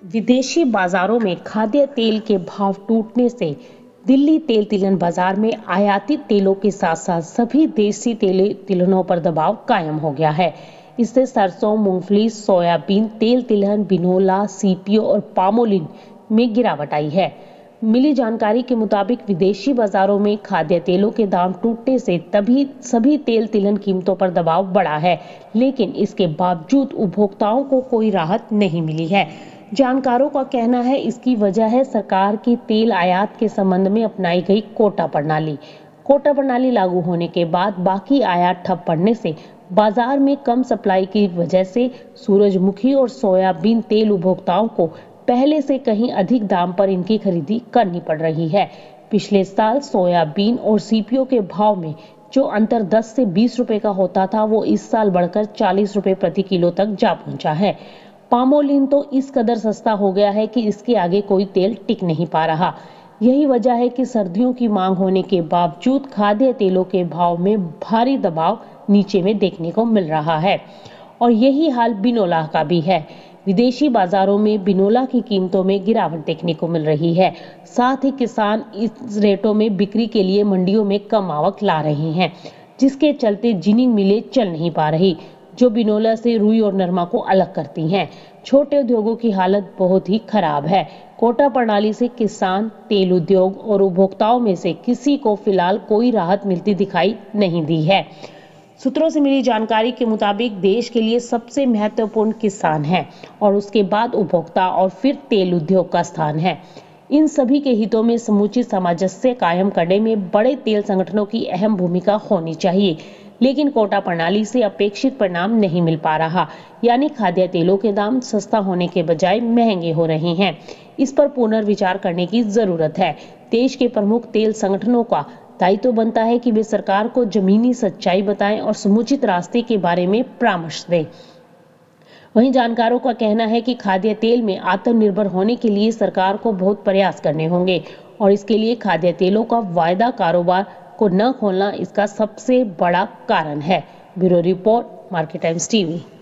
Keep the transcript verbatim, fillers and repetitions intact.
विदेशी बाजारों में खाद्य तेल के भाव टूटने से दिल्ली तेल तिलहन बाजार में आयातित तेलों के साथ साथ सभी देसी तेल तिलहनों पर दबाव कायम हो गया है। इससे सरसों, मूंगफली, सोयाबीन तेल तिलहन, बिनोला, सीपीओ और पामोलिन में गिरावट आई है। मिली जानकारी के मुताबिक विदेशी बाजारों में खाद्य तेलों के दाम टूटने से तभी सभी तेल तिलहन कीमतों पर दबाव बढ़ा है, लेकिन इसके बावजूद उपभोक्ताओं को कोई राहत नहीं मिली है। जानकारों का कहना है इसकी वजह है सरकार की तेल आयात के संबंध में अपनाई गई कोटा प्रणाली। कोटा प्रणाली लागू होने के बाद बाकी आयात ठप पड़ने से बाजार में कम सप्लाई की वजह से सूरजमुखी और सोयाबीन तेल उपभोक्ताओं को पहले से कहीं अधिक दाम पर इनकी खरीदी करनी पड़ रही है। पिछले साल सोयाबीन और सीपीओ के भाव में जो अंतर दस से बीस रुपए का होता था, वो इस साल बढ़कर चालीस रुपए प्रति किलो तक जा पहुंचा है। पामोलिन तो इस कदर सस्ता हो गया है कि इसके आगे कोई तेल टिक नहीं पा रहा। यही वजह है कि सर्दियों की मांग होने के बावजूद खाद्य तेलों के भाव में भारी दबाव नीचे में देखने को मिल रहा है। और यही हाल बिनोला का भी है। विदेशी बाजारों में बिनोला की कीमतों में गिरावट देखने को मिल रही है। साथ ही किसान इस रेटों में बिक्री के लिए मंडियों में कम आवक ला रहे हैं, जिसके चलते जिनिंग मिलें चल नहीं पा रही, जो बिनोला से रुई और नरमा को अलग करती हैं। छोटे उद्योगों की हालत बहुत ही खराब है। कोटा प्रणाली से किसान, तेल उद्योग और उपभोक्ताओं में से किसी को फिलहाल कोई राहत मिलती दिखाई नहीं दी है। सूत्रों से मिली जानकारी के मुताबिक देश के लिए सबसे महत्वपूर्ण किसान है और उसके बाद उपभोक्ता और फिर तेल उद्योग का स्थान है। इन सभी के हितों में समुचित सामंजस्य कायम करने में बड़े तेल संगठनों की अहम भूमिका होनी चाहिए, लेकिन कोटा प्रणाली से अपेक्षित परिणाम नहीं मिल पा रहा, यानी खाद्य तेलों के दाम सस्ता होने के बजाय महंगे हो रहे हैं। इस पर पुनर्विचार करने की जरूरत है। देश के प्रमुख तेल संगठनों का दायित्व बनता है कि वे सरकार को जमीनी सच्चाई बताएं और समुचित रास्ते के बारे में परामर्श दें। वहीं जानकारों का कहना है कि खाद्य तेल में आत्मनिर्भर होने के लिए सरकार को बहुत प्रयास करने होंगे और इसके लिए खाद्य तेलों का वायदा कारोबार को न खोलना इसका सबसे बड़ा कारण है। Bureau report, market times TV.